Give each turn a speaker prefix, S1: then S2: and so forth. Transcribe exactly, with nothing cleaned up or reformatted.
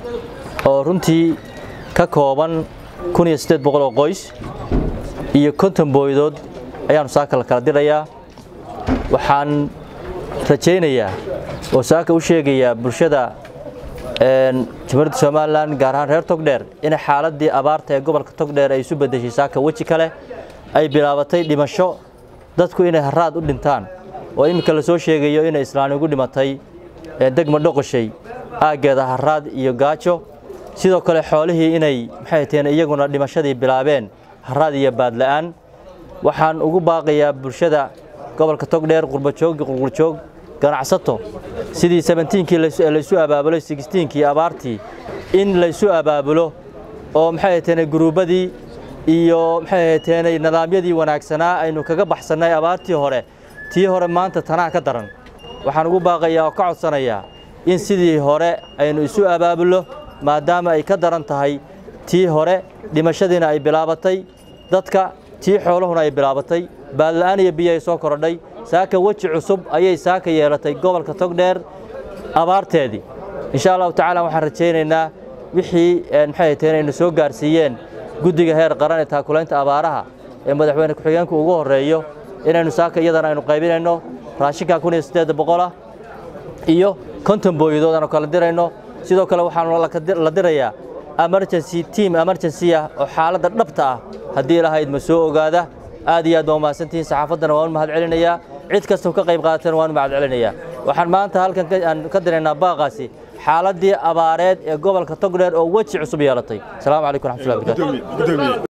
S1: oo runtii ka kooban kun iyo siddeed boqol oo qoys iyo konton booydood ayaan saaka la kala dirayaa waxaan rajaynayaa oo saaka u sheegaya bulshada een Jamhuuriyadda Soomaaliland gaar ahaan reer Togdheer in xaaladii abaarta ee gobolka Togdheer ay isu bedeshay saaka waji kale ay bilaabatay dhimasho dadku inay haraad u dhintaan oo imika la soo sheegayo in Islaam ugu dhimatay ee degmo Dhoqoshay aageeda haraad iyo gaajo sidoo kale xoolihii inay maxay tahay iyaguna dhimashadii bilaabeen haraad iyo baad la'aan waxaan ugu baaqayaa bulshada gobolka Togdheer qurba joog qurba joog ganacsato sidii seventeen-kii la isu abaabulay sixteen-kii abaartii in la isu abaabulo oo maxay tahay gruubadii iyo maxay tahay nidaamyadii wanaagsanaa aynu kaga baxsanay abaartii hore tii hore maanta tanaa ka daran waxaan ugu baaqayaa oo ka codsanayaa in sidii hore aynu isu abaabulo maadaama ay ka daran tahay tii hore dhimashadiina ay bilaabatay dadka tii xooluhuna ay bilaabatay baad la'aan iyo biyo ay soo korodhay saaka waji cusub ayay saaka yeelatay gobolka Togdheer abaarteedii insha Allah taala waxaan rajaynaynaa wixii maxay tahay inay soo gaarsiiyeen guddiga heer qaran ee taakulaynta abaaraha ee madaxweyne ku-xigeenka ugu horeeyo inaynu saaka iyadana aynu qaybinayno raashinka kun iyo siddeed boqol iyo konton booydood aan kala dirayno sidoo kale waxaan la dirayaa emergency team emergency ah oo xaaladda dhabta ah haddii lahayd ma soo ogaada aad iyo aad baa mahadsantihiin saxaafaddana waan mahad celinayaa cid kasta oo ka qayb qaatana waan mahad celinayaa waxaan maanta halkan ka diraynaa baaqaasi xaaladii abaareed ee gobolka Togdheer oo waji cusub yeelatay. Assalaamu calaykum wa rahmatullahi wa barakaatuh.